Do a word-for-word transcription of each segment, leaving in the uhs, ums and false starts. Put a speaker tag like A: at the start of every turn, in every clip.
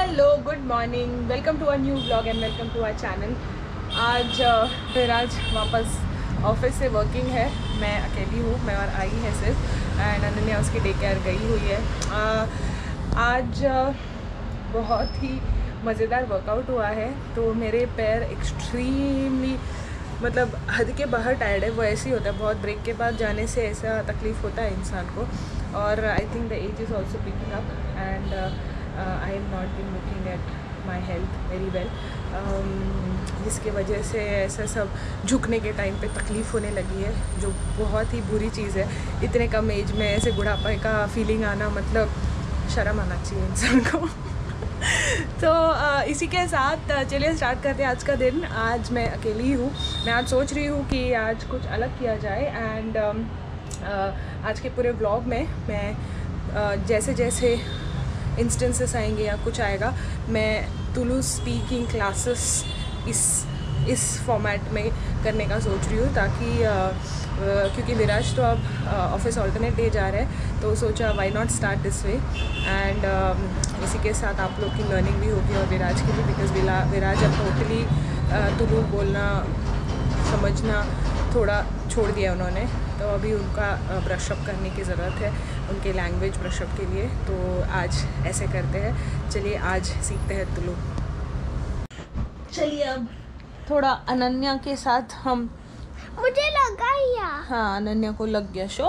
A: Hello, good morning, welcome to a new blog and welcome to our channel. आज फिर आज वापस office से working है। मैं अकेली हूँ, मैं और आई है सिर्फ, एंड अनन्या उसकी डे केयर गई हुई है। uh, आज uh, बहुत ही मज़ेदार वर्कआउट हुआ है, तो मेरे पैर एक्सट्रीमली मतलब हद के बाहर टायर्ड है। वो ऐसे ही होता है, बहुत ब्रेक के बाद जाने से ऐसा तकलीफ़ होता है इंसान को। और I think the age is also picking up and I am not been looking at my health very well, जिसकी वजह से ऐसा सब झुकने के टाइम पे तकलीफ़ होने लगी है, जो बहुत ही बुरी चीज़ है। इतने कम एज में ऐसे बुढ़ापे का फीलिंग आना, मतलब शर्म आना चाहिए इंसान को। तो uh, इसी के साथ uh, चलिए स्टार्ट करते हैं आज का दिन। आज मैं अकेली हूँ। मैं आज सोच रही हूँ कि आज कुछ अलग किया जाए, एंड um, uh, आज के पूरे व्लॉग में मैं uh, जैसे जैसे इंस्टेंसेस आएंगे या कुछ आएगा, मैं तुलु स्पीकिंग क्लासेस इस इस फॉर्मेट में करने का सोच रही हूँ, ताकि uh, uh, क्योंकि विराज तो अब ऑफिस ऑल्टरनेट डे जा रहा है, तो सोचा why not start this way. And इसी के साथ आप लोग की लर्निंग भी होगी और विराज की भी, बिकॉज विराज अब टोटली तुलु बोलना समझना थोड़ा छोड़ दिया उन्होंने, तो अभी उनका ब्रशअप करने की ज़रूरत है उनके लैंग्वेज ब्रशअप के लिए। तो आज ऐसे करते हैं, चलिए आज सीखते हैं तुलु। चलिए अब थोड़ा अनन्या के साथ हम,
B: मुझे लगा या
A: हाँ अनन्या को लग गया शो।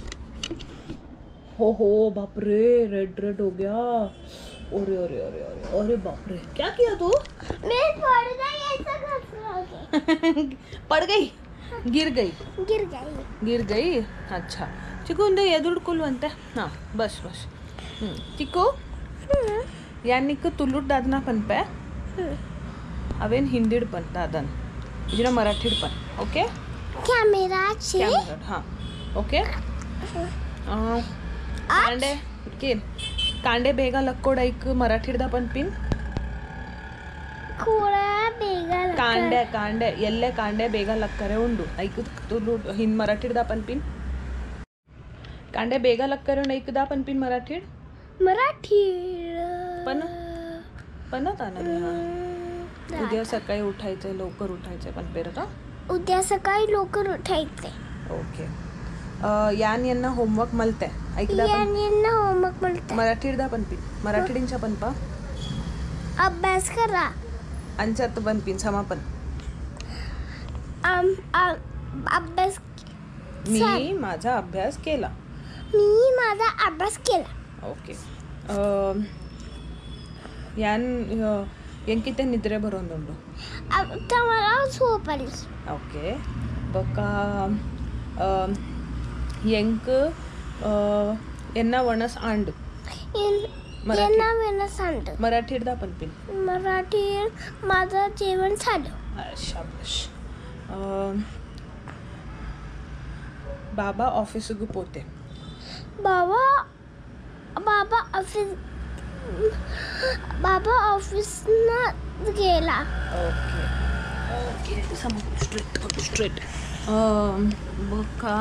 A: हो हो बाप रे, रेड रेड हो गया। अरे अरे अरे अरे अरे बाप रे, क्या किया तू?
B: मैं पड़ गई, ऐसा घसरा
A: पड़ गई, गिर गई
B: गिर गई
A: गिर गई अच्छा चिकू उंदे ಎದುರ್ಕೊಳ್ಳುವಂತೆ ಹಾ ಬಸ್ ಬಸ್ ಹ್ಮ್ ಚಿಕ್ಕು ಯಾನಿಕ್ ತುಳುಡ್ ದಾದನ ಪನ್ಪೆ ಅವೇನ್ ಹಿಂದಿಡ್ ಪನ್ ದಾದನ್ ಇದರ ಮರಾಠಿಡ್ ಪನ್ ಓಕೆ
B: क्या मेरा छे
A: हाँ ओके कांडे के कांडे ಬೇಗ ಲಕ್ಕೋಡೈಕ್ ಮರಾಠಿಡ್ದ ಪನ್ ಪಿನ್
B: ಕೂಡ ಬೇಗ
A: ಕಾಂಡೆ ಕಾಂಡೆ ಎಲ್ಲೆ ಕಾಂಡೆ ಬೇಗ ಲಕ್ಕರೆ ಉಂಡು ಐಕ್ ತುಳು ಹಿಂದ್ ಮರಾಠಿಡ್ದ ಪನ್ ಪಿನ್ कांडे बेगा लक्कर एकदा पण पिन मराठीड
B: मराठी
A: पण पणत ना उद्या सकाळी उठायचंय, लवकर उठायचंय पण पेर का
B: उद्या सकाळी लवकर उठायचे.
A: ओके यान यांना होमवर्क मलते ऐकदा
B: यान यांना होमवर्क मिळते
A: मराठीडदा पण पिन मराठीडींच्या पण पा
B: अभ्यास करा
A: अंच्यात पण पिन समापन
B: आम अभ्यास
A: मी माझा अभ्यास केला
B: मी माझा अभ्यास केला.
A: ओके यान ಎಂಕಿತೆ ನಿದ್ರೆ ಬರೋಂದುಂಡು
B: ತಮರಾ ಸೋಪಲಿ
A: ಓಕೆ ಬೊಕ್ಕ ಎಂಕ್ ಎನ್ನ ವಣಸ್ ಆಂಡ್
B: एना वेनस सांड
A: मराठी हिडदा पण पिन
B: मराठी माझं जेवण झालं.
A: शाबाश. बाबा ऑफिसग पोते
B: बाबा बाबा ऑफिस बाबा ऑफिस ना गेला.
A: ओके ओके समोर स्ट्रेट स्ट्रेट बका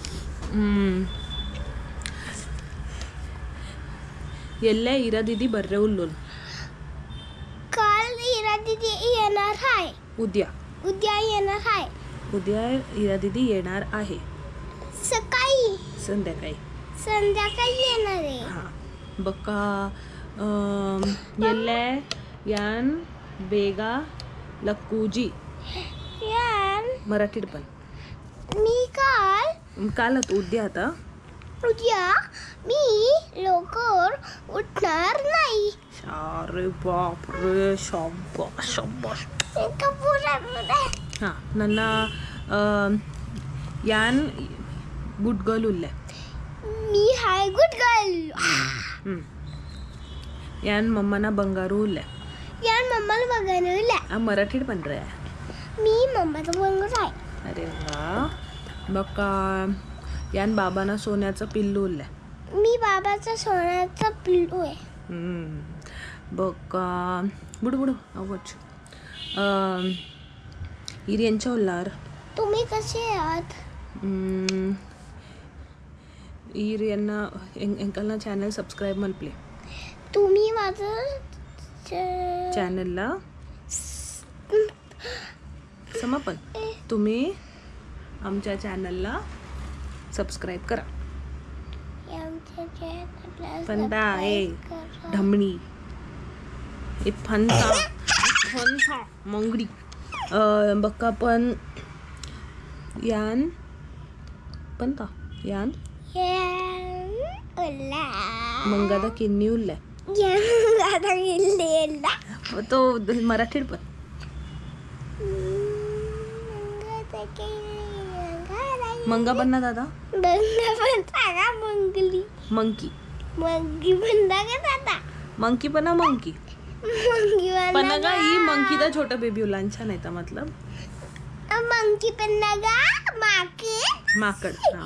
A: ಎಲ್ಲೇ ಇರಾ दीदी ಬರ್ರೆ ಉಲ್ಲೋನ್
B: काल इरा दीदी येणार आहे.
A: उद्या
B: उद्या येणार आहे.
A: उद्या इरा दीदी येणार आहे.
B: सकाळी
A: संध्याकाळी
B: संध्याकाळी येणार आहे.
A: हां बका ಎಲ್ಲೇ यान बेगा लक्कूजी
B: यान
A: मराठीत पण
B: मी काल
A: कालच उद्या आता
B: उद्या मी लवकर उठणार नाही.
A: अरे बाप रे, शाबाश शाबाश. हां ನನ್ನ यान गुड गर्ल उल्ले
B: मी हाय गुड गर्ल.
A: यान मम्माना बंगारू उल्ले
B: यान मम्माला बघायला
A: आ मराठीत पण रे
B: मी मम्माचं बंगर आहे.
A: अरे वा. बका यान बाबांना सोन्याचं पिल्लू उरलंय.
B: मी बाबाचा सोन्याचा पिल्लू आहे.
A: बका बुडबुड अवच हिर यांच्या उल्लार
B: तुम्ही कसे आहात?
A: हिर यांना अंकलना चॅनल सबस्क्राईब म्हण प्ले.
B: तुम्ही माझं आमच्या
A: चॅनलला समापन. तुम्ही आमच्या चॅनलला सबस्क्राईब करा.
B: आमच्या चॅनलला
A: फंदा ए
B: सबस्क्राईब करा.
A: ढमणी ए फंदा फंदा मंगडी बक्का पण यान पंता यान
B: Yang ulah.
A: मंगादा किन्नी उरलाय.
B: Yang ada gila.
A: तो मराठीत पण मंगा पण ना दादा.
B: Bangga benda mengli.
A: मंकी
B: Menggi benda का दादा.
A: मंकी पण ना मंकी
B: Menggi
A: पण
B: benda
A: का ही मंकी दा छोटा बेबी उलांछा नाही था मतलब
B: Menggi benda का माके.
A: माकड. हा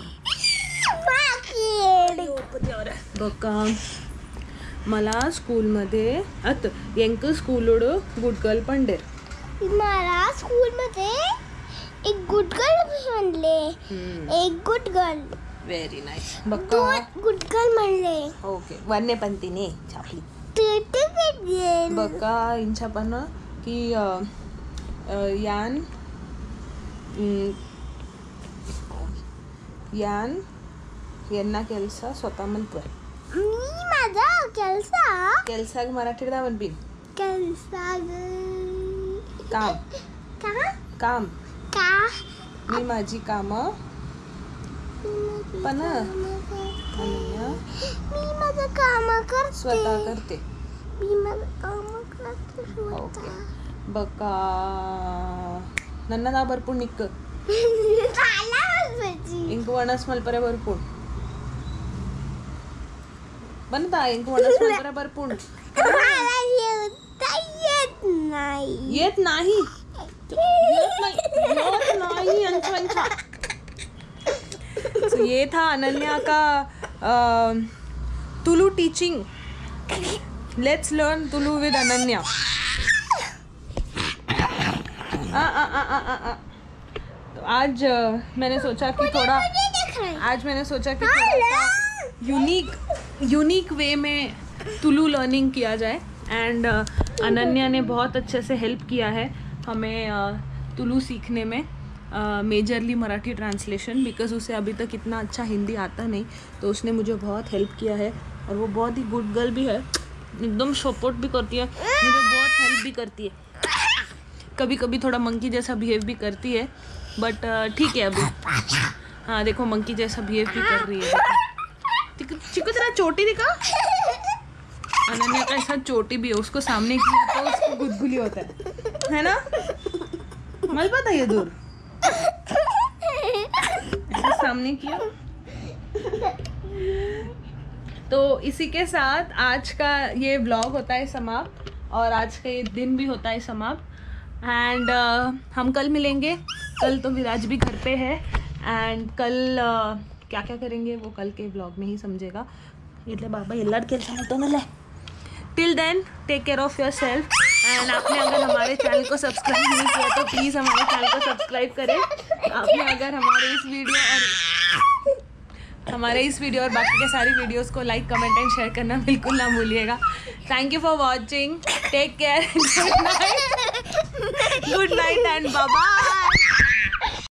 B: माके.
A: बघा मला स्कूलमध्ये आता यांक स्कूलोड गुड गर्ल पण डेर.
B: मला स्कूलमध्ये एक गुड गर्ल म्हणले. एक गुड गर्ल.
A: Very nice.
B: दोन
A: बघा
B: गुड गर्ल म्हणले.
A: ओके वन्य पंतीने छापली. बघा इंच्या पण की अ, अ, यान हम्म, यान यांना केल्सा स्वतः म्हणतोय.
B: मी माझा केलसा
A: केल्सा मराठीत दावन बिन
B: केलसा
A: काम
B: का
A: काम
B: का
A: मी माझी कामं पण अनन्या
B: मी माझं काम करते.
A: स्वतः करते.
B: मी माझं काम करते
A: ओके
B: स्वतः.
A: बघा नन्ना ना भरपूर निक्क
B: खायला बसायची.
A: इंक वनस मलपरे भरपूर बनता इंक वनस मलपरे भरपूर
B: मला येता येत नाही.
A: येत नाही. येत नाही येत नाही अंचा अंचा. So, ये था अनन्या का अ, Tulu teaching. Let's learn Tulu with Ananya. आ, आ, आ, आ, आ, आ. तो आज अ, मैंने सोचा कि थोड़ा
B: मुझे देख रहा है.
A: आज मैंने सोचा कि थोड़ा यूनिक यूनिक वे में तुलु लर्निंग किया जाए. एंड अनन्या ने बहुत अच्छे से हेल्प किया है हमें uh, तुलु सीखने में. मेजरली मराठी ट्रांसलेशन बिकॉज उसे अभी तक इतना अच्छा हिंदी आता नहीं. तो उसने मुझे बहुत हेल्प किया है और वो बहुत ही गुड गर्ल भी है. एकदम सपोर्ट भी करती है मुझे बहुत हेल्प भी करती है. कभी कभी थोड़ा मंकी जैसा बिहेव भी करती है बट ठीक है अभी. हाँ देखो मंकी जैसा बिहेव भी कर रही है. चिकू तेरा चोटी दिखा. अनन्या का ऐसा चोटी भी है. उसको सामने किया तो उसको गुदगुली होता है है ना. मल पता ये दूर ऐसा सामने किया. तो इसी के साथ आज का ये व्लॉग होता है समाप्त और आज का ये दिन भी होता है समाप्त. एंड uh, हम कल मिलेंगे. कल तो विराज भी घर पे है एंड कल uh, क्या क्या करेंगे वो कल के व्लॉग में ही समझेगा. इतने बाबा एल्लाड केल्सा म्हणतो मला. Till then take care of yourself. And आपने अगर हमारे चैनल को सब्सक्राइब नहीं किया तो प्लीज़ हमारे चैनल को सब्सक्राइब करें. आपने अगर हमारे इस वीडियो और हमारे इस वीडियो और बाकी के सारी वीडियोस को लाइक कमेंट एंड शेयर करना बिल्कुल ना भूलिएगा. Thank you for watching. Take care. Good night good night and bye bye.